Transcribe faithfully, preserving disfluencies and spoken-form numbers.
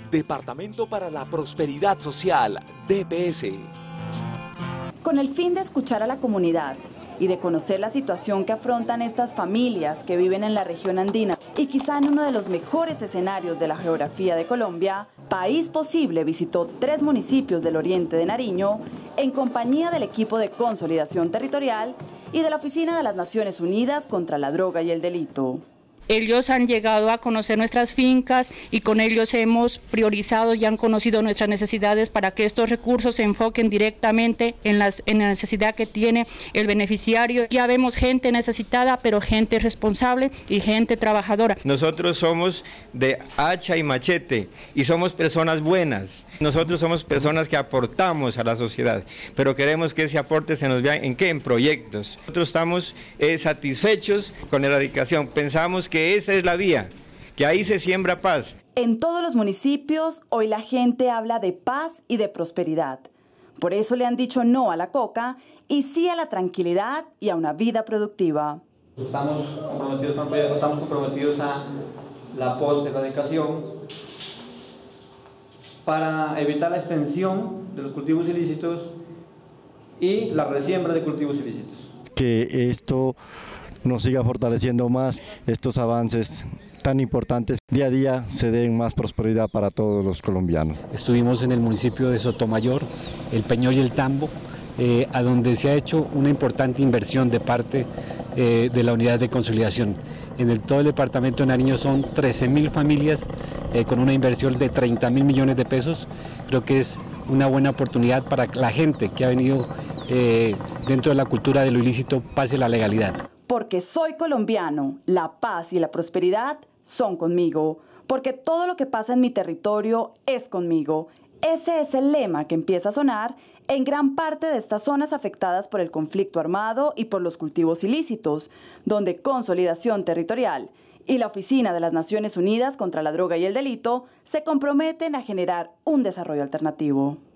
Departamento para la Prosperidad Social, D P S. Con el fin de escuchar a la comunidad y de conocer la situación que afrontan estas familias que viven en la región andina y quizá en uno de los mejores escenarios de la geografía de Colombia, País Posible visitó tres municipios del oriente de Nariño en compañía del equipo de consolidación territorial y de la Oficina de las Naciones Unidas contra la Droga y el Delito. Ellos han llegado a conocer nuestras fincas y con ellos hemos priorizado y han conocido nuestras necesidades para que estos recursos se enfoquen directamente en, las, en la necesidad que tiene el beneficiario. Ya vemos gente necesitada, pero gente responsable y gente trabajadora. Nosotros somos de hacha y machete y somos personas buenas. Nosotros somos personas que aportamos a la sociedad, pero queremos que ese aporte se nos vea en qué, en proyectos. Nosotros estamos eh, satisfechos con la erradicación, pensamos que que esa es la vía, que ahí se siembra paz. En todos los municipios, hoy la gente habla de paz y de prosperidad. Por eso le han dicho no a la coca y sí a la tranquilidad y a una vida productiva. Estamos comprometidos, estamos comprometidos a la post-erradicación para evitar la extensión de los cultivos ilícitos y la resiembra de cultivos ilícitos. Que esto nos siga fortaleciendo más, estos avances tan importantes, día a día se den más prosperidad para todos los colombianos. Estuvimos en el municipio de Sotomayor, el Peñol y el Tambo, eh, a donde se ha hecho una importante inversión de parte eh, de la unidad de consolidación. En el, todo el departamento de Nariño son trece mil familias eh, con una inversión de treinta mil millones de pesos. Creo que es una buena oportunidad para la gente que ha venido eh, dentro de la cultura de lo ilícito, pase la legalidad. Porque soy colombiano, la paz y la prosperidad son conmigo. Porque todo lo que pasa en mi territorio es conmigo. Ese es el lema que empieza a sonar en gran parte de estas zonas afectadas por el conflicto armado y por los cultivos ilícitos, donde Consolidación Territorial y la Oficina de las Naciones Unidas contra la Droga y el Delito se comprometen a generar un desarrollo alternativo.